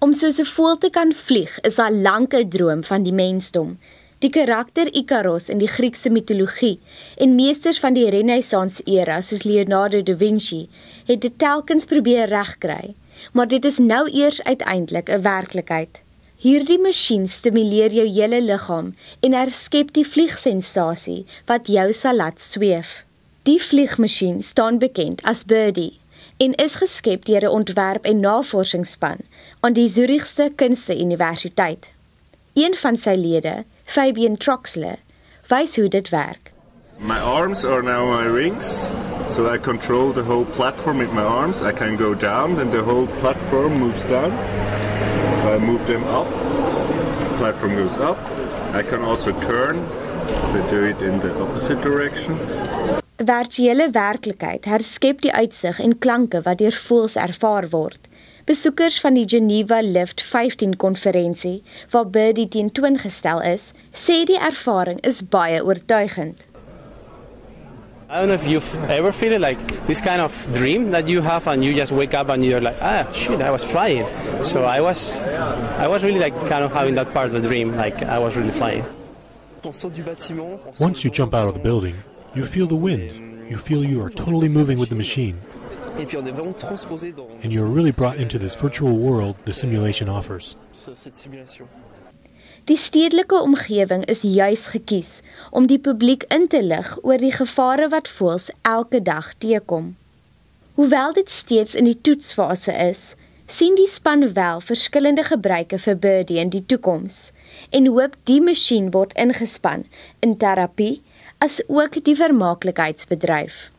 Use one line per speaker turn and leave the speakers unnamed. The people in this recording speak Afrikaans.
Om soos 'n voël te kan vlieg is al lank 'n droom van die mensdom. Die karakter Ikaros in die Griekse mitologie en meesters van die Renaissance-era soos Leonardo da Vinci het dit telkens probeer regkry, maar dit is nou eers uiteindelik 'n werklikheid. Hierdie masjien stimuleer jou hele liggaam en herskep die vliegsensasie wat jou sal laat sweef. Die vliegmasjien staan bekend as Birdie en is geskep deur 'n ontwerp- en navorsingsspan aan die Zurichse Kunste Universiteit. Een van sy lede, Fabian Troxler, wys hoe dit werk.
My arms are now my wings, so I control the whole platform with my arms. I can go down and the whole platform moves down. If I move them up, the platform goes up. I can also turn, to do it in the opposite directions.
Virtuele werklikheid herskep die uitsig en klanke wat deur voëls ervaar word. Besoekers van die Geneva Lift 15 konferensie, waar Birdie tentoongestel is, sê die ervaring is baie oortuigend.
I don't know if you've ever feel like this kind of dream that you have and you just wake up and you're like, shit, I was flying. So I was really like kind of having that part of the dream, like I was really flying.
Once you jump out of the building, you feel the wind. You feel you are totally moving with the machine. And you're really brought into this virtual world the simulation offers.
Die stedelike omgewing is juis gekies om die publiek in te lig oor die gevare wat voëls elke dag teekom. Hoewel dit steeds in die toetsfase is, sien die span wel verskillende gebruike vir Birdie in die toekoms en hoop die masjien word ingespan in terapie as ook die vermaaklikheidsbedryf.